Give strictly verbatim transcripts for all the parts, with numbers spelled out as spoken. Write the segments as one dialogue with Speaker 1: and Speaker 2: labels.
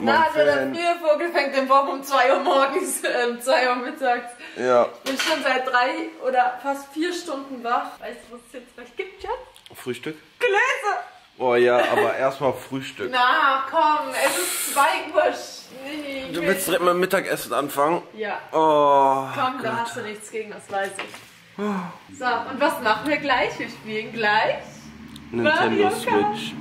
Speaker 1: Na, also der frühe Vogel fängt den Wurm um zwei Uhr morgens, äh, um zwei Uhr mittags.
Speaker 2: Ja.
Speaker 1: Ich bin schon seit drei oder fast vier Stunden wach. Weißt du, was es jetzt gleich gibt, Schatz?
Speaker 2: Frühstück?
Speaker 1: Gläser!
Speaker 2: Oh ja, aber erstmal Frühstück.
Speaker 1: Na, komm, es ist zwei Uhr. Nee,
Speaker 2: du willst direkt mit dem Mittagessen anfangen?
Speaker 1: Ja.
Speaker 2: Oh.
Speaker 1: Komm,
Speaker 2: Gott.
Speaker 1: da hast du nichts gegen, das weiß ich. So, und was machen wir gleich? Wir spielen gleich
Speaker 2: Nintendo Switch.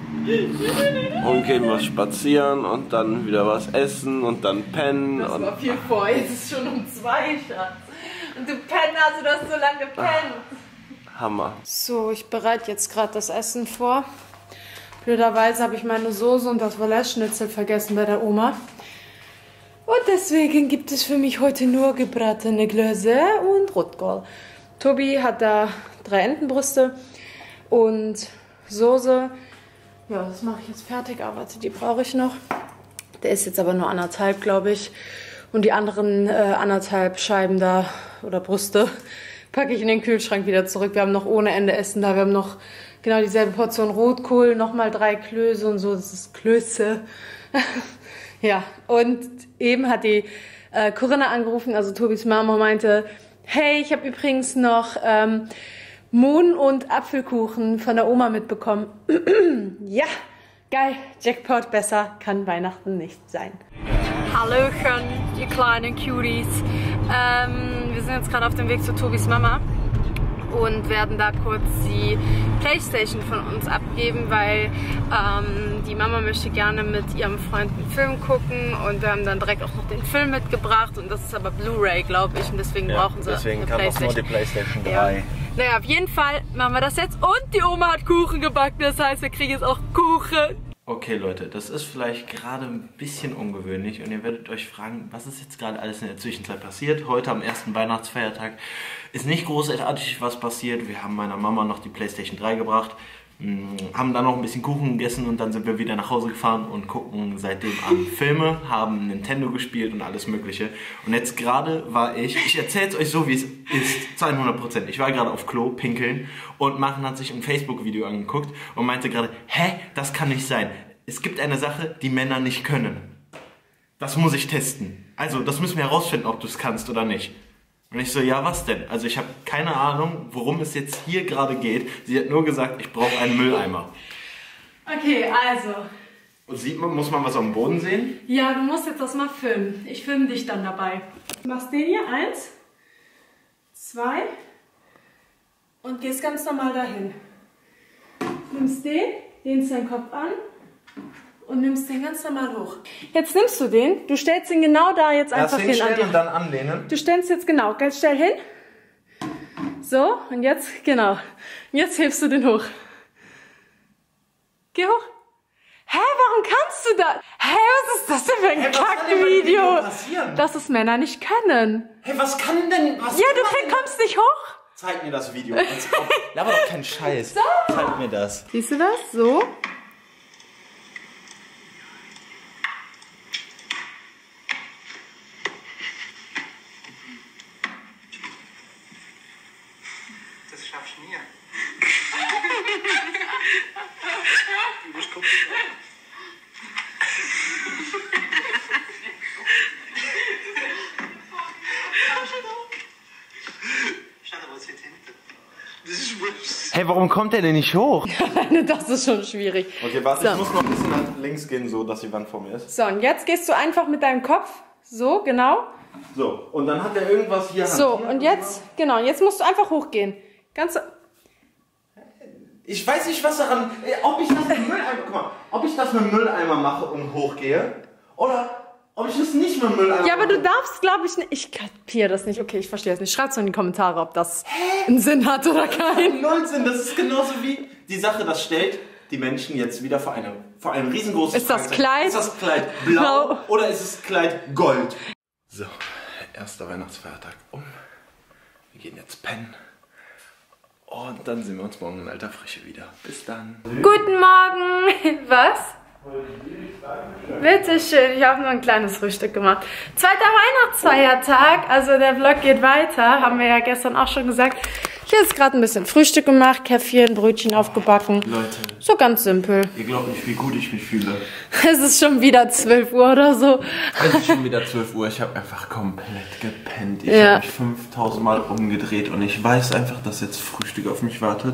Speaker 2: Und gehen was spazieren und dann wieder was essen und dann pennen.
Speaker 1: Das
Speaker 2: und
Speaker 1: war viel vor, jetzt ist schon um zwei, Schatz. Und du pennst, also du hast so lange gepennt.
Speaker 2: Hammer.
Speaker 1: So, ich bereite jetzt gerade das Essen vor. Blöderweise habe ich meine Soße und das Fleischschnitzel vergessen bei der Oma. Und deswegen gibt es für mich heute nur gebratene Klöße und Rotkohl. Tobi hat da drei Entenbrüste und Soße. Ja, das mache ich jetzt fertig, aber die brauche ich noch. Der ist jetzt aber nur anderthalb, glaube ich. Und die anderen äh, anderthalb Scheiben da oder Brüste packe ich in den Kühlschrank wieder zurück. Wir haben noch ohne Ende Essen da. Wir haben noch genau dieselbe Portion Rotkohl, nochmal drei Klöße und so. Das ist Klöße. Ja, und eben hat die äh, Corinna angerufen, also Tobis Mama, meinte, hey, ich habe übrigens noch ähm, Mohn- und Apfelkuchen von der Oma mitbekommen. Ja, geil, Jackpot, besser kann Weihnachten nicht sein. Hallöchen, ihr kleinen Cuties. Ähm, wir sind jetzt gerade auf dem Weg zu Tobis Mama und werden da kurz die Playstation von uns abgeben, weil ähm, die Mama möchte gerne mit ihrem Freund einen Film gucken und wir haben dann direkt auch noch den Film mitgebracht und das ist aber Blu-ray, glaube ich, und deswegen ja, brauchen sie
Speaker 3: deswegen
Speaker 1: eine
Speaker 3: kam
Speaker 1: Playstation.
Speaker 3: auch nur die Playstation drei.
Speaker 1: Ja. Naja, auf jeden Fall machen wir das jetzt und die Oma hat Kuchen gebacken, das heißt, wir kriegen jetzt auch Kuchen.
Speaker 3: Okay Leute, das ist vielleicht gerade ein bisschen ungewöhnlich und ihr werdet euch fragen, was ist jetzt gerade alles in der Zwischenzeit passiert. Heute am ersten Weihnachtsfeiertag ist nicht großartig was passiert. Wir haben meiner Mama noch die Playstation drei gebracht, haben dann noch ein bisschen Kuchen gegessen und dann sind wir wieder nach Hause gefahren und gucken seitdem an Filme, haben Nintendo gespielt und alles mögliche. Und jetzt gerade war ich, ich erzähle es euch so wie es ist, zu hundert Prozent. Ich war gerade auf Klo, pinkeln und Machen hat sich ein Facebook-Video angeguckt und meinte gerade, hä, das kann nicht sein. Es gibt eine Sache, die Männer nicht können. Das muss ich testen. Also das müssen wir herausfinden, ob du es kannst oder nicht. Und ich so, ja, was denn? Also ich habe keine Ahnung, worum es jetzt hier gerade geht. Sie hat nur gesagt, ich brauche einen Mülleimer.
Speaker 1: Okay, also.
Speaker 3: Und sieht man, muss man was am Boden sehen?
Speaker 1: Ja, du musst jetzt das mal filmen. Ich filme dich dann dabei. Du machst den hier, eins, zwei und gehst ganz normal dahin. Nimmst den, lehnst deinen Kopf an und nimmst den ganz normal hoch. Jetzt nimmst du den, du stellst ihn genau da jetzt einfach hin an dir.
Speaker 3: Und dann anlehnen.
Speaker 1: Du stellst jetzt genau, ganz schnell hin. So, und jetzt, genau. Und jetzt hebst du den hoch. Geh hoch. Hä, warum kannst du das? Hä, was ist das denn für ein
Speaker 3: hey,
Speaker 1: Kackvideo?
Speaker 3: passieren?
Speaker 1: Dass es Männer nicht können.
Speaker 3: Hey, was kann denn... Was
Speaker 1: Ja, du krieg, kommst nicht hoch.
Speaker 3: Zeig mir das Video. Laber doch keinen Scheiß.
Speaker 1: So.
Speaker 3: Zeig mir das.
Speaker 1: Siehst du das? So.
Speaker 4: Das schaffst du nie. Du musst gucken. Schau da, was jetzt hinten. Das ist wurscht.
Speaker 3: Hey, warum kommt der denn nicht hoch?
Speaker 1: Das ist schon schwierig.
Speaker 3: Okay, warte,
Speaker 1: So.
Speaker 3: ich muss noch ein bisschen nach links gehen, so dass die Wand vor mir ist.
Speaker 1: So, und jetzt gehst du einfach mit deinem Kopf. So, genau.
Speaker 3: So, und dann hat er irgendwas hier...
Speaker 1: So,
Speaker 3: hantiert
Speaker 1: und jetzt, genau, jetzt musst du einfach hochgehen. Ganz...
Speaker 3: Ich weiß nicht, was daran... Ob ich das mit dem Mülleimer... Guck mal, ob ich das mit dem Mülleimer mache und hochgehe, oder ob ich das nicht mit dem Mülleimer
Speaker 1: Ja, aber du
Speaker 3: mache.
Speaker 1: darfst, glaube ich, nicht... Ich kapiere das nicht. Okay, ich verstehe das nicht. Schreib's in die Kommentare, ob das einen Sinn hat oder keinen.
Speaker 3: Null Sinn, das ist genauso wie die Sache, das stellt die Menschen jetzt wieder vor eine, vor ein riesengroßes
Speaker 1: Ist das
Speaker 3: Fragezeichen.
Speaker 1: Kleid
Speaker 3: Ist das Kleid blau
Speaker 1: blau
Speaker 3: oder ist das Kleid gold? So, erster Weihnachtsfeiertag um. Wir gehen jetzt pennen. Und dann sehen wir uns morgen in alter Frische wieder. Bis dann.
Speaker 1: Guten Morgen. Was? Bitte schön, ich habe nur ein kleines Frühstück gemacht. Zweiter Weihnachtsfeiertag, also der Vlog geht weiter, haben wir ja gestern auch schon gesagt. Ich habe jetzt gerade ein bisschen Frühstück gemacht, Käffchen, Brötchen aufgebacken.
Speaker 3: Leute.
Speaker 1: So ganz simpel.
Speaker 3: Ihr glaubt nicht, wie gut ich mich fühle.
Speaker 1: Es ist schon wieder zwölf Uhr oder so.
Speaker 3: Es ist schon wieder zwölf Uhr. Ich habe einfach komplett gepennt. Ich
Speaker 1: Ja.
Speaker 3: habe mich fünftausend Mal umgedreht und ich weiß einfach, dass jetzt Frühstück auf mich wartet.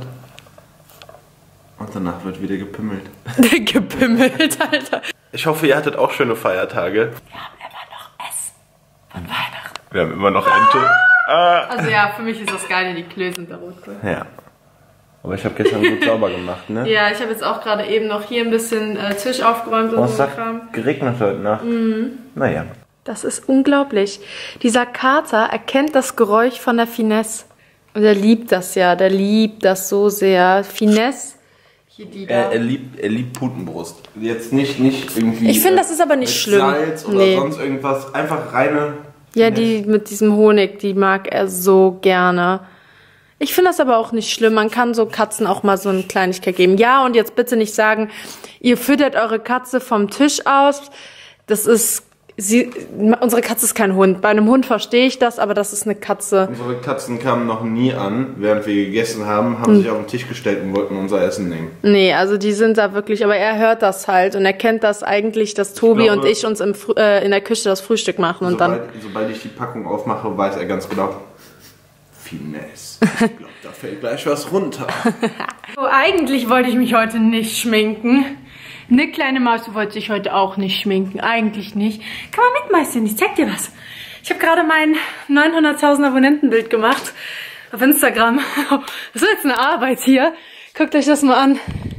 Speaker 3: Und danach wird wieder gepimmelt.
Speaker 1: Gepimmelt, Alter.
Speaker 2: Ich hoffe, ihr hattet auch schöne Feiertage.
Speaker 1: Wir haben immer noch Essen von Weihnachten.
Speaker 2: Wir haben immer noch Ente. Ah.
Speaker 1: Also ja, für mich ist das Geile, die Klöße und der Rotkohl.
Speaker 2: Ja. Aber ich habe gestern gut sauber gemacht, ne?
Speaker 1: Ja, ich habe jetzt auch gerade eben noch hier ein bisschen äh, Tisch aufgeräumt und
Speaker 2: Oh,
Speaker 1: so
Speaker 2: es
Speaker 1: ein
Speaker 2: hat
Speaker 1: Kram.
Speaker 2: geregnet heute Nacht. Mhm. Naja.
Speaker 1: Das ist unglaublich. Dieser Kater erkennt das Geräusch von der Finesse. Und er liebt das ja, der liebt das so sehr. Finesse. Hier die da.
Speaker 2: Er, er, liebt, er liebt Putenbrust. Jetzt nicht, nicht irgendwie.
Speaker 1: Ich finde, das ist aber nicht
Speaker 2: mit
Speaker 1: schlimm.
Speaker 2: Salz oder
Speaker 1: Nee.
Speaker 2: sonst irgendwas. Einfach reine.
Speaker 1: Ja, die mit diesem Honig, die mag er so gerne. Ich finde das aber auch nicht schlimm. Man kann so Katzen auch mal so eine Kleinigkeit geben. Ja, und jetzt bitte nicht sagen, ihr füttert eure Katze vom Tisch aus. Das ist, sie, unsere Katze ist kein Hund. Bei einem Hund verstehe ich das, aber das ist eine Katze.
Speaker 2: Unsere Katzen kamen noch nie an, während wir gegessen haben, haben sich auf den Tisch gestellt und wollten unser Essen nehmen.
Speaker 1: Nee, also die sind da wirklich, aber er hört das halt und er kennt das eigentlich, dass Tobi
Speaker 2: glaube,
Speaker 1: und ich uns im, Frü- äh, in der Küche das Frühstück machen und
Speaker 2: sobald,
Speaker 1: dann...
Speaker 2: sobald ich die Packung aufmache, weiß er ganz genau, Finesse. Ich glaube, da fällt gleich was runter.
Speaker 1: So, eigentlich wollte ich mich heute nicht schminken. Eine kleine Maus wollte sich heute auch nicht schminken. Eigentlich nicht. Kann man mitmeistern, ich zeig dir was. Ich habe gerade mein neunhunderttausend Abonnentenbild gemacht auf Instagram. Das ist jetzt eine Arbeit hier. Guckt euch das mal an.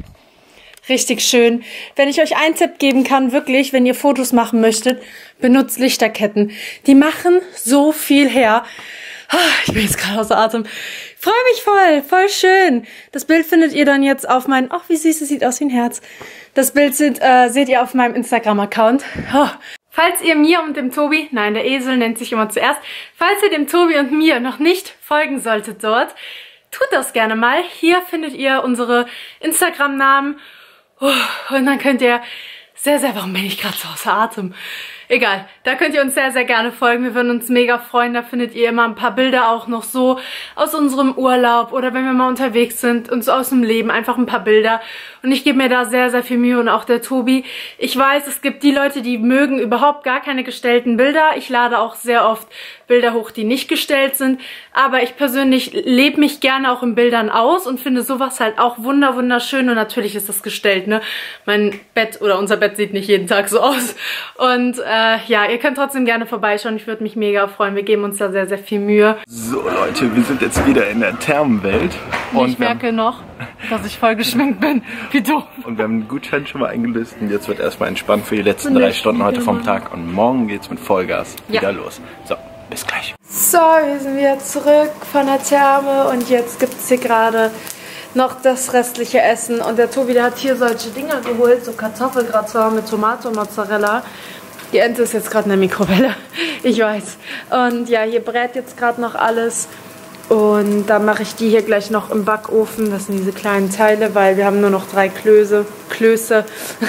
Speaker 1: Richtig schön. Wenn ich euch einen Tipp geben kann, wirklich, wenn ihr Fotos machen möchtet, benutzt Lichterketten. Die machen so viel her. Ich bin jetzt gerade außer Atem. Freue mich voll, voll schön. Das Bild findet ihr dann jetzt auf meinem... Ach, wie süß, es sieht aus wie ein Herz. Das Bild seht, äh, seht ihr auf meinem Instagram-Account. Oh. Falls ihr mir und dem Tobi... Nein, der Esel nennt sich immer zuerst. Falls ihr dem Tobi und mir noch nicht folgen solltet dort, tut das gerne mal. Hier findet ihr unsere Instagram-Namen. Oh, und dann könnt ihr... Sehr, sehr... Warum bin ich gerade so außer Atem? Egal, da könnt ihr uns sehr, sehr gerne folgen. Wir würden uns mega freuen. Da findet ihr immer ein paar Bilder auch noch so aus unserem Urlaub oder wenn wir mal unterwegs sind und so aus dem Leben. Einfach ein paar Bilder. Und ich gebe mir da sehr, sehr viel Mühe und auch der Tobi. Ich weiß, es gibt die Leute, die mögen überhaupt gar keine gestellten Bilder. Ich lade auch sehr oft Bilder hoch, die nicht gestellt sind. Aber ich persönlich lebe mich gerne auch in Bildern aus und finde sowas halt auch wunder, wunderschön. Und natürlich ist das gestellt, ne? Mein Bett oder unser Bett sieht nicht jeden Tag so aus. Und äh, ja, ihr könnt trotzdem gerne vorbeischauen. Ich würde mich mega freuen. Wir geben uns da sehr, sehr viel Mühe.
Speaker 2: So Leute, wir sind jetzt wieder in der Thermenwelt.
Speaker 1: Und ich merke noch, dass ich voll geschminkt bin. Wie doof.
Speaker 2: Und wir haben einen Gutschein schon mal eingelöst und jetzt wird erstmal entspannt für die letzten drei Stunden heute vom Tag. Und morgen geht's mit Vollgas
Speaker 1: Ja.
Speaker 2: wieder los. So, bis gleich.
Speaker 1: So, wir sind wieder zurück von der Therme und jetzt gibt es hier gerade noch das restliche Essen. Und der Tobi, der hat hier solche Dinger geholt, so Kartoffelgratin mit Tomate und Mozzarella. Die Ente ist jetzt gerade in der Mikrowelle, ich weiß. Und ja, hier brät jetzt gerade noch alles. Und dann mache ich die hier gleich noch im Backofen. Das sind diese kleinen Teile, weil wir haben nur noch drei Klöße. Klöße.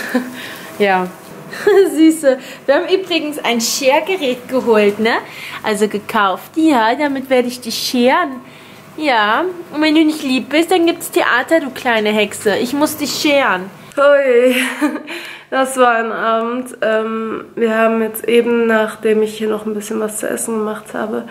Speaker 1: Ja. Süße. Wir haben übrigens ein Schergerät geholt, ne? Also gekauft. Ja, damit werde ich dich scheren. Ja. Und wenn du nicht lieb bist, dann gibt's Theater, du kleine Hexe. Ich muss dich scheren. Ui. Das war ein Abend. Ähm, wir haben jetzt eben, nachdem ich hier noch ein bisschen was zu essen gemacht habe,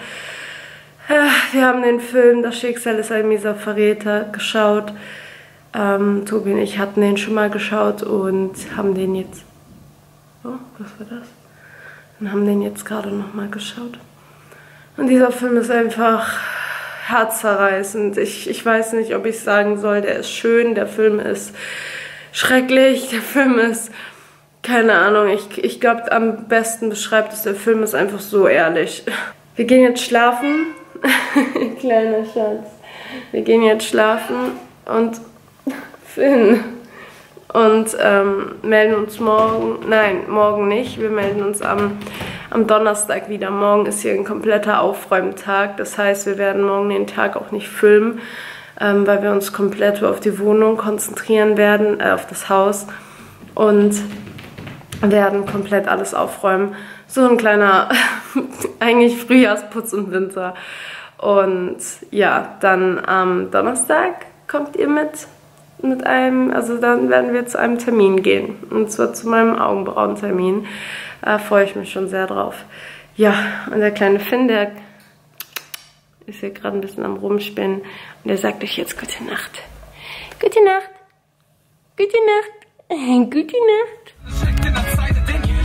Speaker 1: wir haben den Film Das Schicksal ist ein mieser Verräter geschaut. Ähm, Tobi und ich hatten den schon mal geschaut und haben den jetzt... Oh, was war das? Und haben den jetzt gerade nochmal geschaut. Und dieser Film ist einfach herzzerreißend. Ich, ich weiß nicht, ob ich sagen soll, der ist schön, der Film ist schrecklich, der Film ist... Keine Ahnung, ich, ich glaube, am besten beschreibt es, der Film ist einfach so ehrlich. Wir gehen jetzt schlafen. Kleiner Schatz. Wir gehen jetzt schlafen und Finn. Und ähm, melden uns morgen, nein, morgen nicht. Wir melden uns am, am Donnerstag wieder. Morgen ist hier ein kompletter Aufräumtag. Das heißt, wir werden morgen den Tag auch nicht filmen, ähm, weil wir uns komplett auf die Wohnung konzentrieren werden, äh, auf das Haus. Und werden komplett alles aufräumen. So ein kleiner, eigentlich Frühjahrsputz und Winter. Und ja, dann am Donnerstag kommt ihr mit, mit einem, also dann werden wir zu einem Termin gehen. Und zwar zu meinem Augenbrauentermin. Da freue ich mich schon sehr drauf. Ja, und der kleine Finn, der ist hier gerade ein bisschen am Rumspinnen. Und der sagt euch jetzt gute Nacht. Gute Nacht. Gute Nacht. Gute Nacht.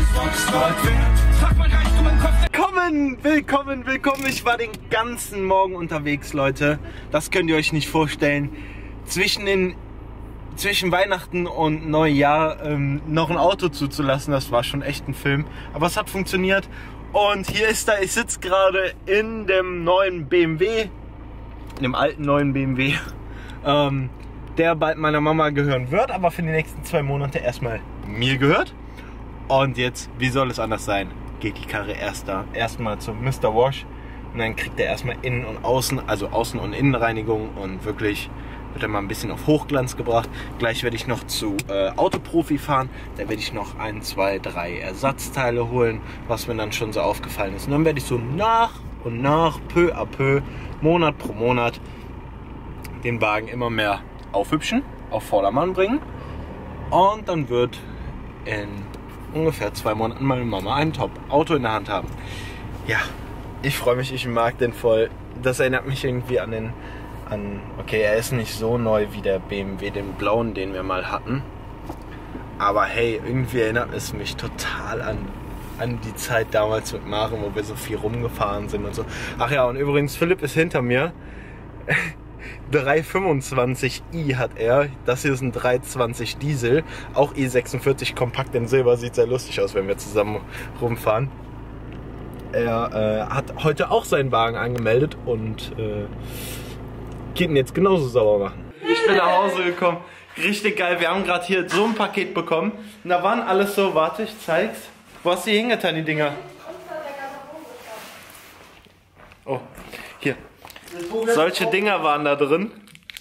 Speaker 5: Willkommen, willkommen, willkommen. Ich war den ganzen Morgen unterwegs, Leute. Das könnt ihr euch nicht vorstellen. Zwischen den zwischen Weihnachten und Neujahr ähm, noch ein Auto zuzulassen, das war schon echt ein Film. Aber es hat funktioniert. Und hier ist er, ich sitze gerade in dem neuen B M W, in dem alten neuen B M W, ähm, der bald meiner Mama gehören wird, aber für die nächsten zwei Monate erstmal mir gehört. Und jetzt, wie soll es anders sein, geht die Karre erst da, erstmal zum Mister Wash und dann kriegt er erstmal Innen- und Außen, also Außen- und Innenreinigung und wirklich wird er mal ein bisschen auf Hochglanz gebracht. Gleich werde ich noch zu äh, Autoprofi fahren, da werde ich noch ein, zwei, drei Ersatzteile holen, was mir dann schon so aufgefallen ist. Und dann werde ich so nach und nach, peu à peu, Monat pro Monat den Wagen immer mehr aufhübschen, auf Vordermann bringen und dann wird in ungefähr zwei Monaten meine Mama ein Top-Auto in der Hand haben. Ja, ich freue mich, ich mag den voll. Das erinnert mich irgendwie an den, an, okay, er ist nicht so neu wie der B M W, den blauen, den wir mal hatten. Aber hey, irgendwie erinnert es mich total an, an die Zeit damals mit Maren, wo wir so viel rumgefahren sind und so. Ach ja, und übrigens, Philipp ist hinter mir. drei fünfundzwanzig i hat er. Das hier ist ein drei zwanzig Diesel. Auch i sechsundvierzig kompakt in Silber. Sieht sehr lustig aus, wenn wir zusammen rumfahren. Er äh, hat heute auch seinen Wagen angemeldet und äh, geht ihn jetzt genauso sauber machen. Ich bin nach Hause gekommen. Richtig geil. Wir haben gerade hier so ein Paket bekommen. Und da waren alles so, warte, ich zeig's. Wo hast du die hingetan, die Dinger? Oh, hier. Solche Dinger waren da drin.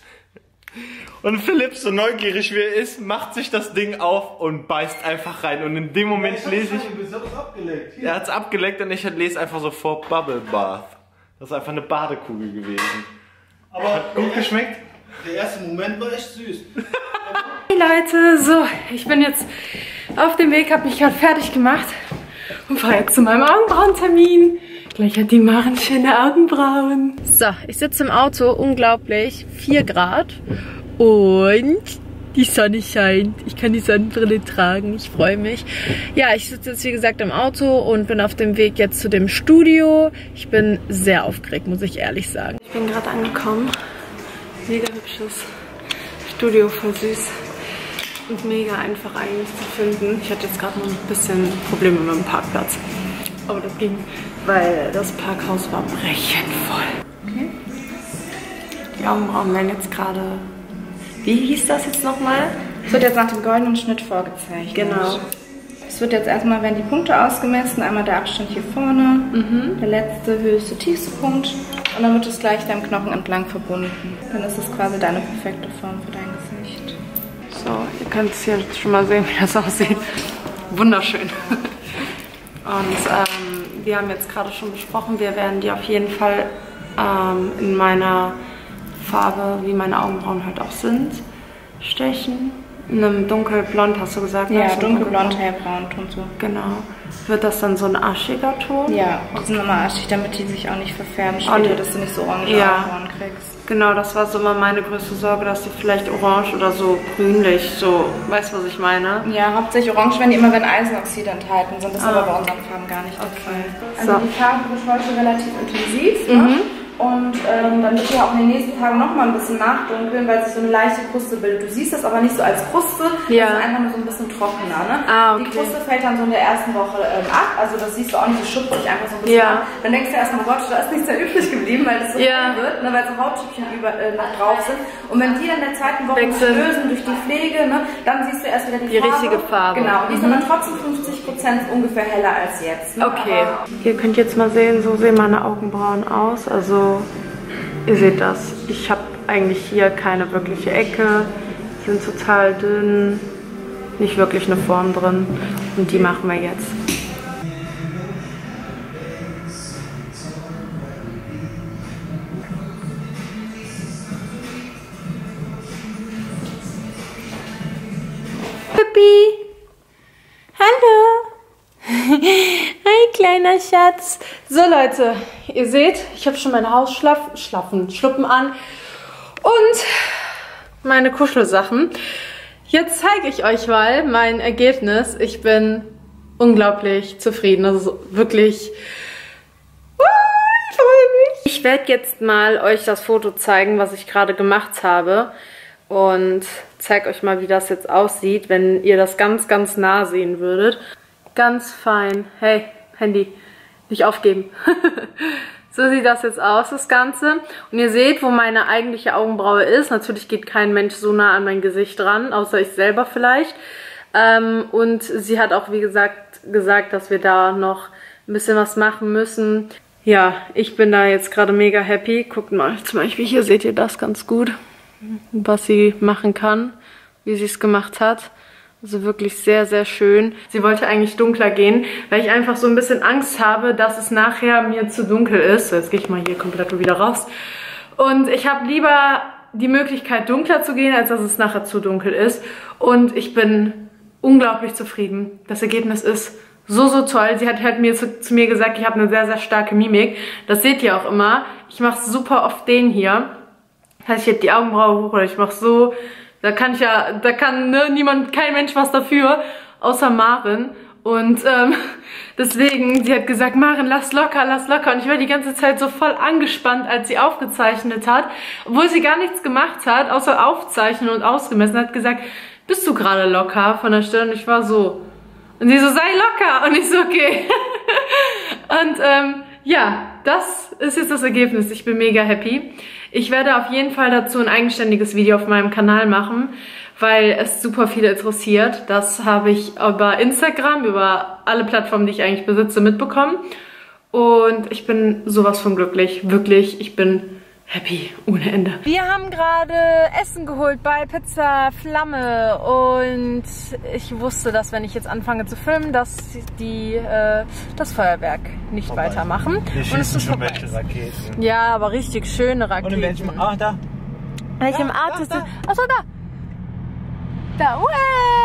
Speaker 5: Und Philipp, so neugierig wie er ist, macht sich das Ding auf und beißt einfach rein. Und in dem Moment lese ich... Er hat es abgeleckt und ich lese einfach so vor Bubble Bath. Das ist einfach eine Badekugel gewesen. Aber hat gut geschmeckt?
Speaker 6: Der erste Moment war echt süß.
Speaker 1: Hey Leute, so, ich bin jetzt auf dem Weg, habe mich gerade fertig gemacht und fahre jetzt zu meinem Augenbrauentermin. Gleich hat die Maren schöne Augenbrauen. So, ich sitze im Auto, unglaublich, vier Grad und die Sonne scheint. Ich kann die Sonnenbrille tragen, ich freue mich. Ja, ich sitze jetzt wie gesagt im Auto und bin auf dem Weg jetzt zu dem Studio. Ich bin sehr aufgeregt, muss ich ehrlich sagen. Ich bin gerade angekommen. Mega hübsches Studio, voll süß und mega einfach eigentlich zu finden. Ich hatte jetzt gerade noch ein bisschen Probleme mit dem Parkplatz. Aber das ging, weil das Parkhaus war brechend voll. Okay. Die Augenbrauen werden jetzt gerade... Wie hieß das jetzt nochmal?
Speaker 7: Es wird jetzt nach dem goldenen Schnitt vorgezeichnet.
Speaker 1: Genau.
Speaker 7: Es wird jetzt erstmal, werden die Punkte ausgemessen. Einmal der Abstand hier vorne,
Speaker 1: Mhm.
Speaker 7: der letzte, höchste, tiefste Punkt. Und dann wird es gleich deinem Knochen entlang verbunden. Dann ist es quasi deine perfekte Form für dein Gesicht.
Speaker 1: So, ihr könnt es hier schon mal sehen, wie das aussieht. Wunderschön. Und ähm, wir haben jetzt gerade schon besprochen, wir werden die auf jeden Fall ähm, in meiner Farbe, wie meine Augenbrauen halt auch sind, stechen. In einem dunkelblond, hast du gesagt?
Speaker 7: Ja,
Speaker 1: ne? So
Speaker 7: dunkelblond, hellbraun, Ton so.
Speaker 1: Genau. Wird das dann so ein aschiger Ton?
Speaker 7: Ja, die sind immer aschig, damit die sich auch nicht verfärben
Speaker 1: Oh,
Speaker 7: später, dass du nicht so orange
Speaker 1: ja.
Speaker 7: Augenbrauen kriegst.
Speaker 1: Genau, das war so immer meine größte Sorge, dass die vielleicht orange oder so grünlich, so, weißt du, was ich meine?
Speaker 7: Ja, hauptsächlich orange, wenn die immer, wenn Eisenoxide enthalten sind. Das ist
Speaker 1: Ah.
Speaker 7: aber bei unseren Farben gar nicht der Fall. Also
Speaker 1: So.
Speaker 7: die Farbe wird heute relativ intensiv, ne?
Speaker 1: Mhm.
Speaker 7: Und ähm, dann wird ja auch in den nächsten Tagen noch mal ein bisschen nachdunkeln, weil sich so eine leichte Kruste bildet. Du siehst das aber nicht so als Kruste,
Speaker 1: Ja.
Speaker 7: das ist einfach nur so ein bisschen trockener. Ne?
Speaker 1: Ah, okay.
Speaker 7: Die Kruste fällt dann so in der ersten Woche ähm, ab, also das siehst du auch nicht, die schuppt sich einfach so ein bisschen
Speaker 1: Ja.
Speaker 7: ab. Dann denkst du erstmal, Gott, da ist nichts mehr übrig geblieben, weil es so
Speaker 1: Ja.
Speaker 7: hell wird, ne? Weil so Hautschüppchen über, äh, noch drauf sind. Und wenn die dann in der zweiten Woche nicht
Speaker 1: Wechseln.
Speaker 7: lösen durch die Pflege, ne? Dann siehst du erst wieder die,
Speaker 1: Die
Speaker 7: Farbe.
Speaker 1: richtige Farbe.
Speaker 7: Genau, und die ist
Speaker 1: Mhm.
Speaker 7: aber trotzdem fünfzig Prozent ungefähr heller als jetzt. Ne?
Speaker 1: Okay.
Speaker 7: Aber
Speaker 1: Ihr könnt jetzt mal sehen, so sehen meine Augenbrauen aus. Also, ihr seht das. Ich habe eigentlich hier keine wirkliche Ecke. Die sind total dünn. Nicht wirklich eine Form drin. Und die machen wir jetzt. Schnuppi. Hallo. Hi, kleiner Schatz. So, Leute, ihr seht, ich habe schon meine Hausschlappen, Schluppen an und meine Kuschelsachen. Jetzt zeige ich euch mal mein Ergebnis. Ich bin unglaublich zufrieden. Also wirklich... Ich freue mich. Ich werde jetzt mal euch das Foto zeigen, was ich gerade gemacht habe. Und zeige euch mal, wie das jetzt aussieht, wenn ihr das ganz, ganz nah sehen würdet. Ganz fein. Hey, Handy, nicht aufgeben. So sieht das jetzt aus, das Ganze. Und ihr seht, wo meine eigentliche Augenbraue ist. Natürlich geht kein Mensch so nah an mein Gesicht ran, außer ich selber vielleicht. Ähm, und sie hat auch, wie gesagt, gesagt, dass wir da noch ein bisschen was machen müssen. Ja, ich bin da jetzt gerade mega happy. Guckt mal, zum Beispiel hier seht ihr das ganz gut, was sie machen kann, wie sie es gemacht hat. Also wirklich sehr, sehr schön. Sie wollte eigentlich dunkler gehen, weil ich einfach so ein bisschen Angst habe, dass es nachher mir zu dunkel ist. So, jetzt gehe ich mal hier komplett wieder raus. Und ich habe lieber die Möglichkeit, dunkler zu gehen, als dass es nachher zu dunkel ist. Und ich bin unglaublich zufrieden. Das Ergebnis ist so, so toll. Sie hat halt mir zu, zu mir gesagt, ich habe eine sehr, sehr starke Mimik. Das seht ihr auch immer. Ich mache super oft den hier. Das heißt, ich habe die Augenbraue hoch oder ich mache so... Da kann ich ja, da kann ne, niemand, kein Mensch was dafür, außer Maren. Und ähm, deswegen, sie hat gesagt, Maren, lass locker, lass locker. Und ich war die ganze Zeit so voll angespannt, als sie aufgezeichnet hat. Obwohl sie gar nichts gemacht hat, außer aufzeichnen und ausgemessen. Hat gesagt, bist du gerade locker von der Stirn? Und ich war so. Und sie so, sei locker. Und ich so, okay. Und ähm, ja, das ist jetzt das Ergebnis. Ich bin mega happy. Ich werde auf jeden Fall dazu ein eigenständiges Video auf meinem Kanal machen, weil es super viele interessiert. Das habe ich über Instagram, über alle Plattformen, die ich eigentlich besitze, mitbekommen. Und ich bin sowas von glücklich. Wirklich, ich bin happy ohne Ende. Wir haben gerade Essen geholt bei Pizza Flamme und ich wusste, dass wenn ich jetzt anfange zu filmen, dass die äh, das Feuerwerk nicht vorbei. weitermachen.
Speaker 5: Wir schießen schon
Speaker 1: vorbei.
Speaker 5: welche Raketen.
Speaker 1: Ja, aber richtig schöne Raketen.
Speaker 5: Und in welchem... Ah, da.
Speaker 1: Welchem
Speaker 5: da,
Speaker 1: Art ist
Speaker 5: da,
Speaker 1: das? Achso, da. Da. Uäh,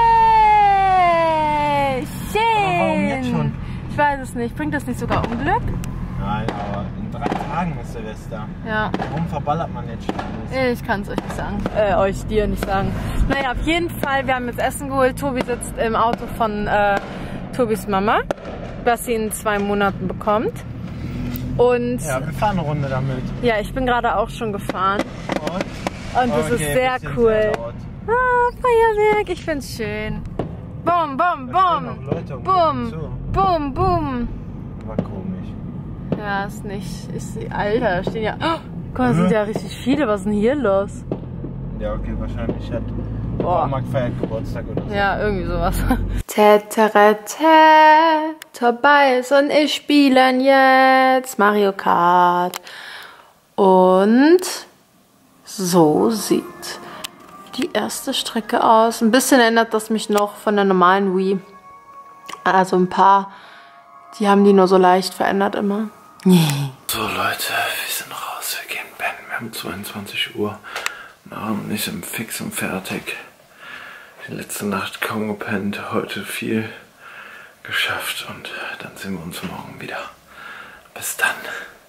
Speaker 1: schön.
Speaker 5: Aber warum jetzt schon?
Speaker 1: Ich weiß es nicht. Bringt das nicht sogar Unglück?
Speaker 5: Nein, aber in drei Tagen ist Silvester.
Speaker 1: Ja.
Speaker 5: Warum verballert man jetzt schon alles?
Speaker 1: Ich kann es euch nicht sagen. Äh, euch, dir nicht sagen. Naja, auf jeden Fall, wir haben jetzt Essen geholt. Tobi sitzt im Auto von äh, Tobis Mama, was sie in zwei Monaten bekommt. Und
Speaker 5: ja, wir fahren eine Runde damit.
Speaker 1: ja, ich bin gerade auch schon gefahren.
Speaker 5: Und?
Speaker 1: Und das
Speaker 5: okay,
Speaker 1: ist sehr cool. Ah, Feuerwerk, ich find's schön. Bum, bum, bum. Bum, bum, bum.
Speaker 5: War komisch.
Speaker 1: Ja, ist nicht. Ist, Alter, da stehen ja. Oh, guck mal, da sind ja richtig viele. Was ist denn hier los?
Speaker 5: Ja, okay, wahrscheinlich hat
Speaker 1: Boah.
Speaker 5: Marc feiert Geburtstag oder so.
Speaker 1: Ja, irgendwie sowas. Täterä, Tobias und ich spielen jetzt Mario Kart. Und so sieht die erste Strecke aus. Ein bisschen erinnert das mich noch von der normalen Wii. Also ein paar, die haben die nur so leicht verändert immer.
Speaker 2: So Leute, wir sind raus, wir gehen pennen. Wir haben zweiundzwanzig Uhr. Maren und ich sind fix und fertig. Die letzte Nacht kaum gepennt, heute viel geschafft und dann sehen wir uns morgen wieder. Bis dann.